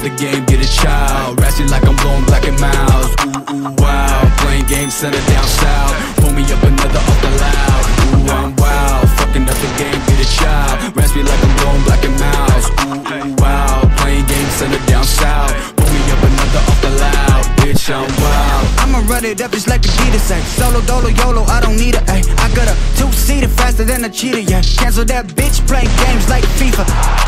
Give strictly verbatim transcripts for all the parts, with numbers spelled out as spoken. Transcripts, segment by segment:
up the game, get a child. Ratchet like I'm blowing black and miles. Ooh, ooh, wow. Playing games, center down south. Pull me up another off the loud. Ooh, I'm wild. Fucking up the game, get a child. Ratchet like I'm blowing black and miles. Ooh, ooh, wow. Playing games, center down south. Pull me up another off the loud. Bitch, I'm wild. I'ma run it up just like Adidas say. Solo, dolo, YOLO, I don't need a A. I got a two-seater faster than a cheetah, yeah. Cancel that bitch, playing games like FIFA.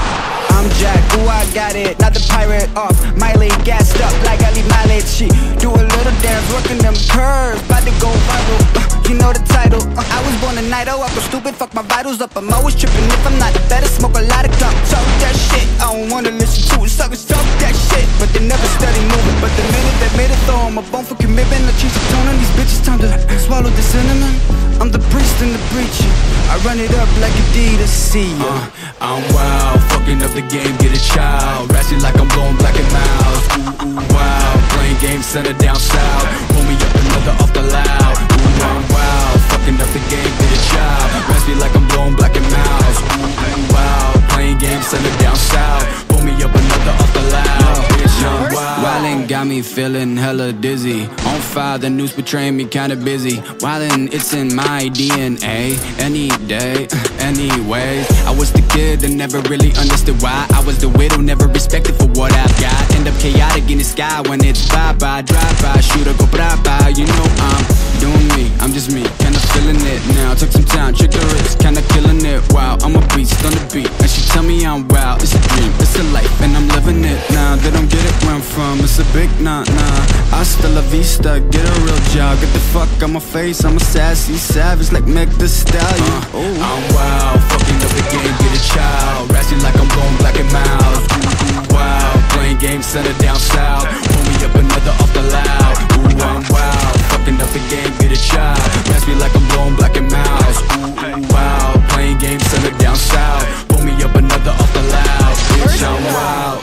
I'm Jack, ooh, I got it, not the pirate off. Miley gassed up like I leave mileage. She do a little dance, working them curves, about to go viral. Uh, you know the title. Uh, I was born a night, oh, I go stupid, fuck my vitals up. I'm always tripping if I'm not better, smoke a lot of gum. Talk that shit, I don't wanna listen to it. Suckers talk that shit, but they never steady moving. But the minute they made it, throw 'em a bone for commitment. I change the tone on these bitches, time to swallow the cinnamon. I'm the priest and the preacher, I run it up like Adidas, see ya. uh, I'm wild, fucking up the game, get a child. Ratchet like I'm blowing black and miles. Ooh, ooh, wow. Playing games, center down south. Pull me up another off the loud. Ooh, I'm wild, fucking up the game, get a child. Ratchet like I'm blowing black and miles. Ooh, ooh, wow. Playing games, center down south. Pull me up another off the loud. Bitch, I'm wild. Wildin' got me feeling hella dizzy. On fire, the news betraying me kinda busy. Wildin', it's in my D N A. Any day, anyways. I was the kid that never really understood why. I was the widow, never respected for what I've got. End up chaotic in the sky when it's bye-bye. Drive-by, shoot or go bye-bye. You know I'm doing me, I'm just me. Kinda feeling it now. Took some time, check the wrist, kinda killing it. Wow, I'm a beast on the beat. And she tell me I'm wild, it's a dream, it's a life, and I'm living it now. They don't get it where I'm from, it's a big nah-nah. Hasta la vista, get a real job. Get the fuck on my face, I'm a sassy savage like Meg Thee Stallion. uh, I'm wild, fucking up the game, get a child. Ratchet like I'm blowing black and miles. Ooh, ooh, wow. Playing games, center down south. Pull me up another off the loud. Ooh, I'm wild, fucking up the game, get a child. Ratchet like I'm blowing black and miles. Ooh, ooh, wow. Playing games, center down south. Pull me up another off the loud. Bitch, I'm wild.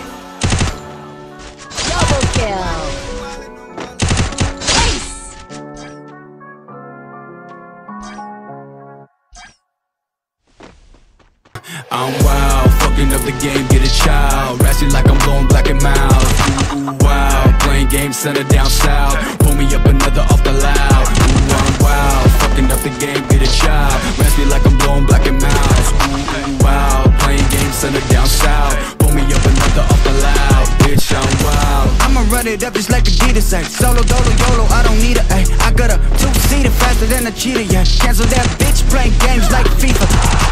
Double kill. I'm wild, fucking up the game, get a child. Ratchet like I'm blowing black and miles. Ooh, ooh, wow. Playing games, center down south. Pull me up another off the loud. Ooh, I'm wild, fucking up the game, get a child. Ratchet like I'm blowing black and miles. Ooh, ooh, wow. Playing games, center down south. Pull me up another off the loud. Bitch, I'm wild. I'ma run it up just like Adidas say. Solo, dolo, YOLO, I don't need a A. I got a two-seater faster than a cheetah, yeah. Cancel that bitch, playing games like FIFA.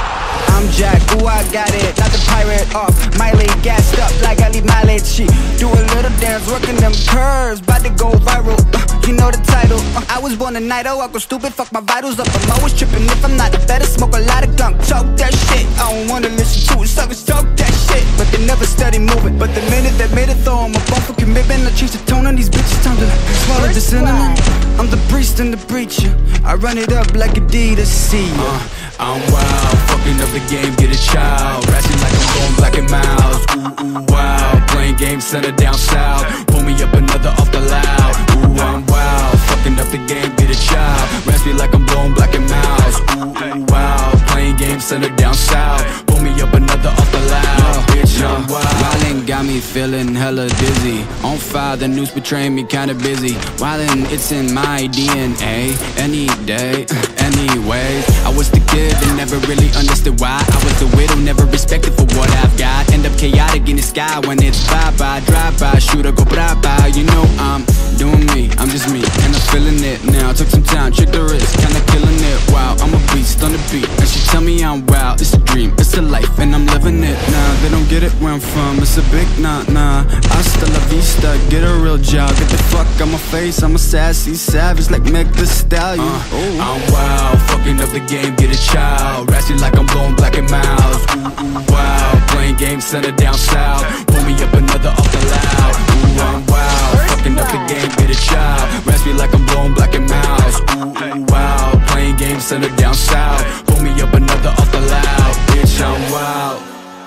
I'm Jack, ooh, I got it, not the pirate off. Miley gassed up like I leave mileage. She do a little dance, working them curves, about to go viral. Uh, you know the title. Uh, I was born a night, oh, I go stupid, fuck my vitals up. I'm always tripping if I'm not better, smoke a lot of gunk. Talk that shit, I don't wanna listen to it. Suckers talk that shit, but they never steady moving. But the minute they made it, throw 'em a bone for commitment. I change the tone on these bitches, time to swallow the cinnamon. I'm the priest and the preacher, I run it up like Adidas, see ya. uh, I'm wild, fucking up the game, get a child. Ratchet like I'm going black and miles. Ooh, ooh, wow. Playing games, center down south. Pull me up another off the loud. Ooh, I'm wild, fucking up the game, get a child. Ratchet like I'm blowing black and miles. Ooh, ooh, wow. Playing games, center down south. Pull me up another off the loud. Bitch, I'm wild. Wildin' got me feeling hella dizzy. On fire, the news betraying me kinda busy. Wildin', it's in my D N A. Any day, anyways. I was the kid that never really understood why. I was the widow, never respected for what I've got. End up chaotic in the sky when it's bye-bye. Drive-by, shoot or go bye-bye. You know I'm doing me, I'm just me, and I'm feeling it now. Took some time, check the wrist, kinda killing it. Wow, I'm a beast on the beat, and she tell me I'm wild. It's a dream, it's a life, and I'm living it now. They don't get it where I'm from, it's a big nah-nah. Hasta la vista, get a real job. Get the fuck on my face, I'm a sassy savage like Meg Thee Stallion. uh, I'm wild, fucking up the game, get a child. Ratchet like I'm blowing black and miles. Ooh, ooh, wow. Playing games, center down south. Pull me up another off the loud. Ooh, I'm wild, fucking up the game, get a child. Ratchet like I'm blowing black and miles. Ooh, ooh, wow. Playing games, center down south. Pull me up another off the loud. Bitch, I'm wild.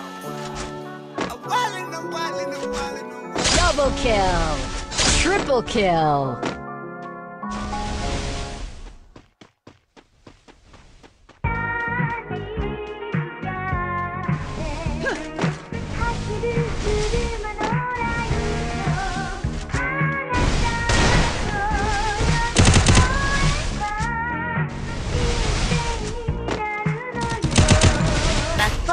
Double kill. Triple kill.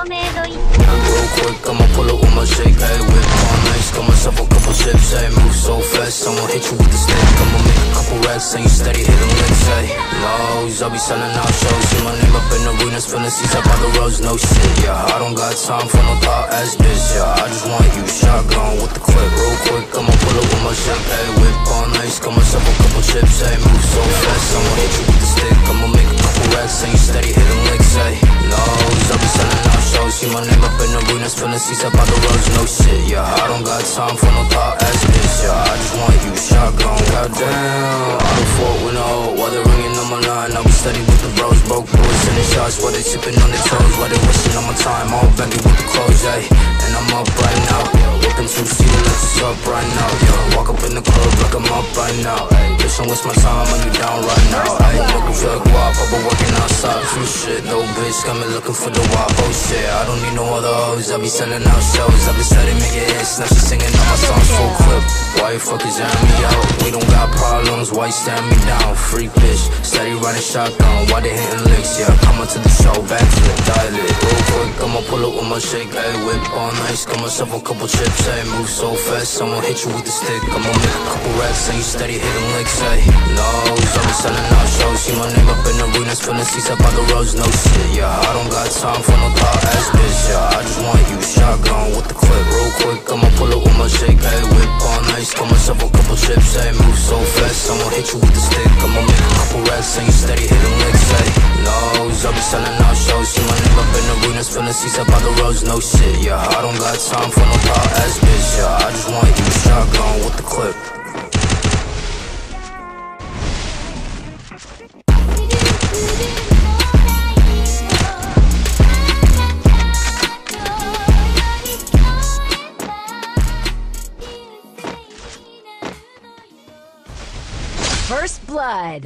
Real quick, I'ma pull up with my shake, ayy, whip on nice, got myself a couple chips, ayy, move so fast, I'ma hit you with the stick, I'ma make a couple racks, and you steady hitting licks, ayy, lows, I'll be selling out shows, see my name up in arenas, filling seats up on the roads, no shit, yeah, I don't got time for no thought ass bitch, yeah, I just want you shotgun with the clip, real quick, I'ma pull up with my shake, ayy, whip on nice, got myself a couple chips, ayy, move so fast, I'ma hit you with the stick, I'ma make a couple racks, and you steady hitting licks, ayy, lows, I'll be selling out shows, see my name up in arenas, filling seats up on the roads, no shit, yeah, I don't got time for no thought ass bitch, yeah, I just want you shotgun, goddamn, I don't fuck with no, while they're ringing on my line, I'll be steady with the bros, broke boys, sending shots, while they sipping on their toes, while they wasting on my time, all baggy with the clothes, ayy, and I'm up right now, whipping two-seater, let's us up right now, yeah, walk up in the club like I'm up right now, ayy, bitch, don't waste my time, when you down right now, ayy, looking for the guap, I've been working outside, true shit, no bitch, got me looking for the wop, oh shit, I don't need no other hoes, I'll be selling out shows, I've been steady making hits, now she singing all my songs full clip, why you fuckers airing me out, we don't got problems, why you stand me down, freak bitch, steady riding shotgun, why they hitting licks, yeah, come to the show, backflip, dial it, real quick, I'ma pull up with my shake, ayy, whip on nice, got myself a couple chips, ayy, move so fast, I'ma hit you with the stick, I'ma make a couple racks, and you steady hitting licks, ayy, lows, I'll be selling out shows, see my name up in arenas, filling seats up on the roads, no shit, yeah, I don't got time for no thought ass bitch, yeah, I just want you shotgun with the clip, real quick, I'ma pull up with my shake, ayy, whip on nice, got myself a couple chips, ayy, move so fast, I'ma hit you with the stick, I'ma make a couple racks, and you steady hitting licks, ayy, lows, I'll be selling out shows, see my name up in arenas, filling seats up on the roads, no shit, yeah, I don't got time for no thought ass bitch, yeah, I just want you shotgun with the clip. First blood.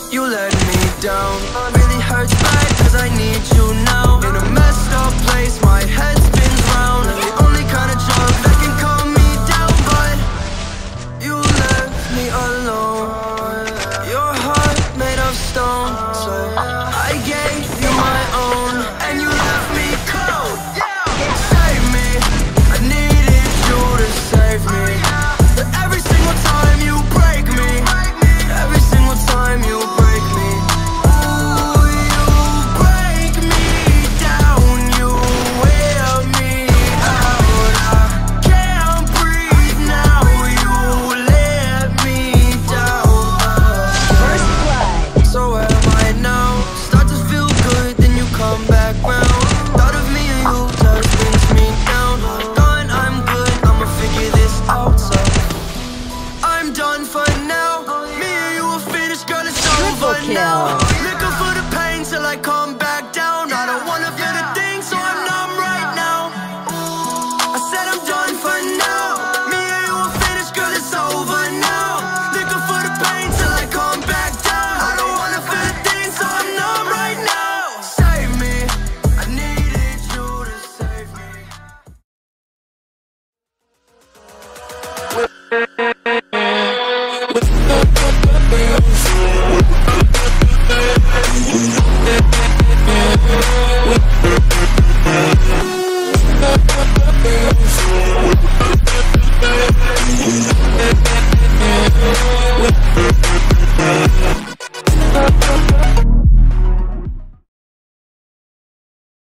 you let me down. Really hurts bad cause I need you now. In a messed up place, my head spins round. The only kind of drug that can calm me down, but you left me alone. Your heart made of stone, so I gave you my own, and you left me cold. Save me, I needed you to save me. But every single time you break me, every single time you break me, ooh, you break me down, you wear me out. I can't breathe now, you let me down. First blood. So where am I now? Start to feel good, then you come back round. Thought of me and you just brings me down. Thought I'm good, I'ma figure this out, so I'm done for now. Me and you are finished, girl, it's Triple over kill. now.